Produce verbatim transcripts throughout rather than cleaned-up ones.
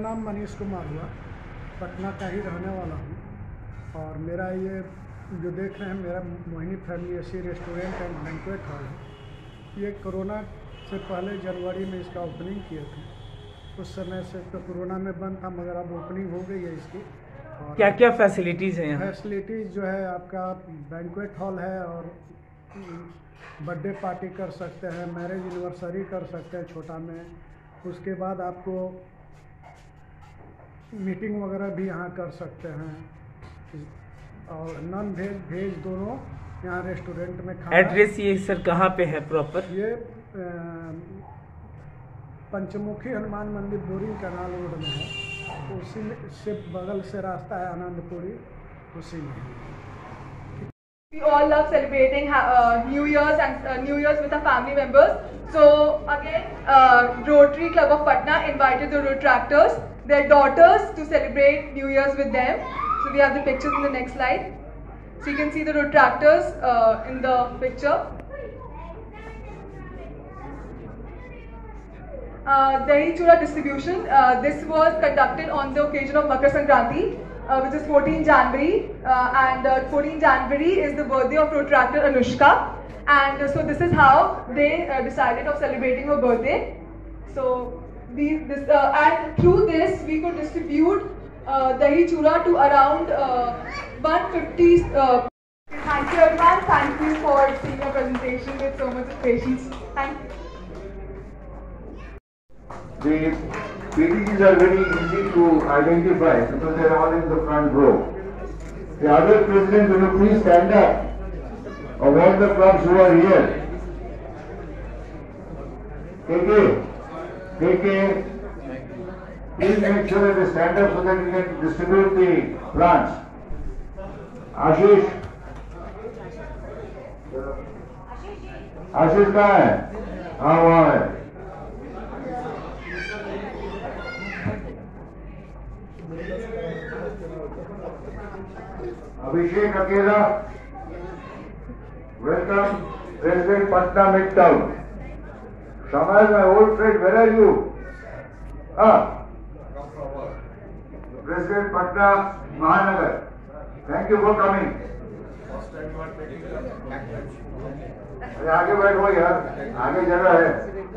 नाम मनीष कुमार हुआ, पटना का ही रहने वाला हूँ। और मेरा ये जो देख रहे हैं मेरा Mohini family AC restaurant and banquet hall है। ये कोरोना से पहले जनवरी में इसका ओपनिंग किए थे। उस समय से तो कोरोना में बंद था, मगर अब ओपनिंग हो गई है इसकी। और क्या क्या फैसिलिटीज़ हैं यहाँ? फैसिलिटीज़ जो है आपका बैंक्वेट हॉल है, और बर्थडे पार्टी कर सकते हैं, मैरिज एनिवर्सरी कर सकते हैं छोटा में। उसके बाद आपको मीटिंग वगैरह भी यहाँ कर सकते हैं। और नॉन वेज वेज दोनों यहाँ रेस्टोरेंट में खाना। एड्रेस ये सर कहाँ पे है प्रॉपर? ये पंचमुखी हनुमान मंदिर बोरिंग कैनाल रोड में है, उसी में से बगल से रास्ता है आनंदपुरी, उसी में। We all love celebrating uh, New Year's and uh, New Year's with our family members. So again, uh, Rotary Club of Patna invited the Retractors, their daughters, to celebrate New Year's with them. So we have the pictures in the next slide. So you can see the Retractors uh, in the picture. Uh, Dahi Chura distribution. Uh, this was conducted on the occasion of Makar Sankranti, uh, which is fourteenth January, uh, and uh, fourteenth January is the birthday of Retractor Anushka, and uh, so this is how they uh, decided of celebrating her birthday. So these, this, uh, and through this we could distribute uh, Dahi Chura to around uh, one hundred fifty. Uh, thank you everyone. Thank you for seeing our presentation with so much of patience. Thank you. The P T Gs are very easy to identify because they are all in the front row. The other president, will you please stand up of all the clubs who are here? K K, K K, please make sure that they stand up so that we can distribute the plants. Ashish, Ashish कहाँ है? हाँ वहाँ है. Abhishek Akela, welcome, President Patna Midtown. Shamal, my old friend, where are you? Ah, President Patna Mahanagar. Thank you for coming. अरे आगे बैठो यार, आगे जगह है.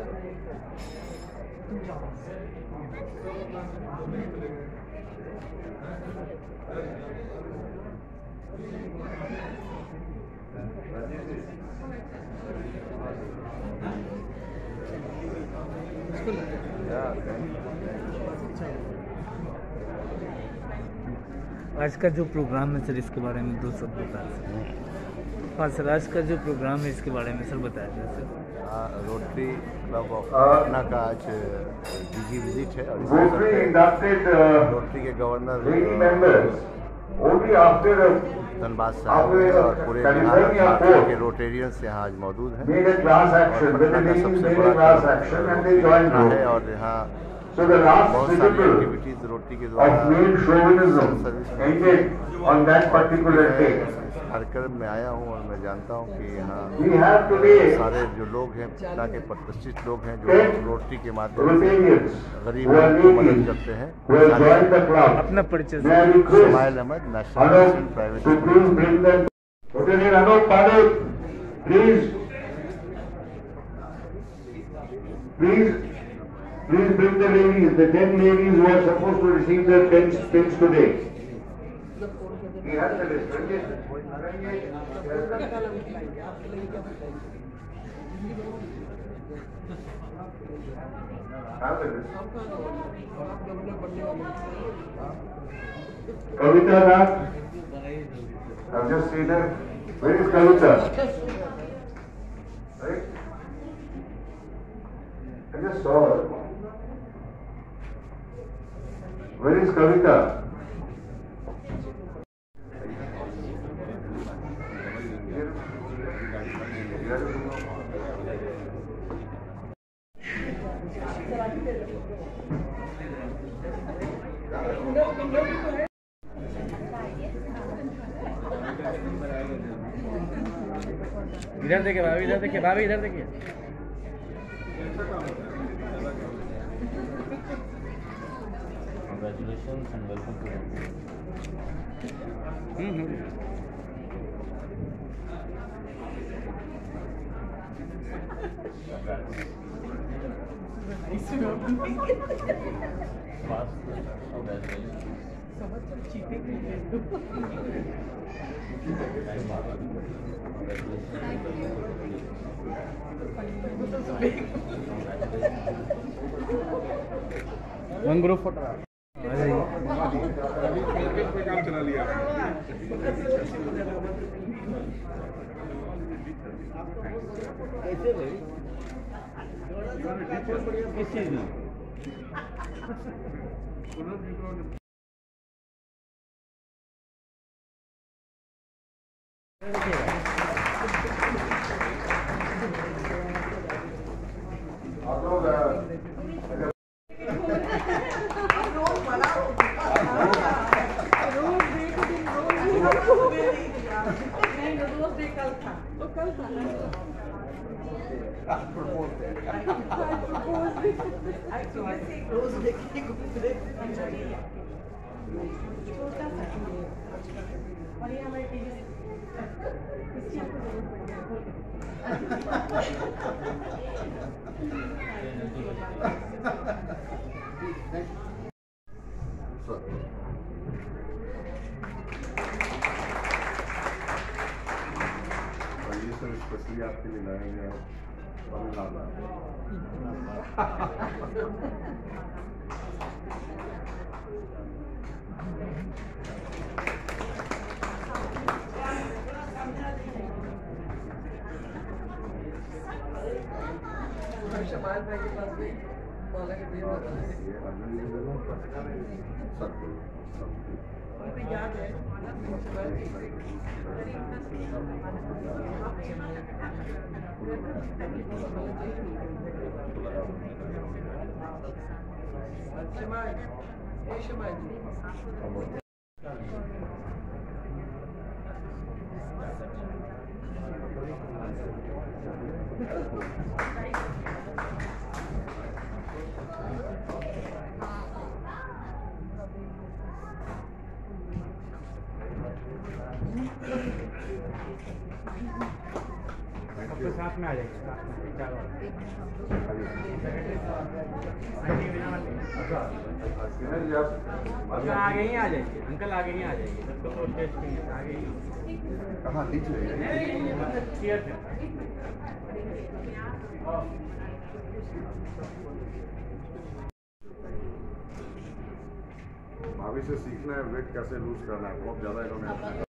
आज का जो प्रोग्राम है सर, इसके बारे में दो शब्द बता सकते? हाँ सर, आज का जो प्रोग्राम है इसके बारे में सर बताया जाए sir. Rotary club of Patna का आज डीजी विजिट है और रोटरी के गवर्नर धनबाद साहब और पूरे बिहार के रोटेरियंस यहाँ आज मौजूद हैं। और पटना का सबसे बड़ा पटना है और यहाँ बहुत सारी एक्टिविटीज रोटरी के द्वारा कार्यक्रम में आया हूँ और मैं जानता हूँ कि यहाँ सारे जो लोग हैं पटना के प्रतिष्ठित लोग हैं जो रोटरी के माध्यम से गरीबों को मदद करते हैं। अपना परिचय। Shamail Ahmad, national private. Please bring the ladies, the ten ladies who are supposed to receive their pins, pins today. He has the list. Have the list. Kavita Nath, I've just seen her. Where is Kavita? Right? I just saw her. Where is Kavita? इधर देखिए भाभी, इधर देखिए भाभी, इधर देखिए। Congratulations and welcome to India. Fast. Congratulations. One group photo आ जाइए। काम चला लिया कैसे भाई किस चीज में स्पेशली आपके लिए लाएंगे शमाल भाई के पास भी मौला के दिया उनको याद है शमाल ए शमाल सबके साथ में आ जाएंगे आगे ही आ जाएंगे अंकल आगे ही आ जाएंगे सबको टेस्ट आगे ही कहाँ नीचे भाभी से सीखना है वेट कैसे लूज करना है बहुत ज़्यादा इन्होंने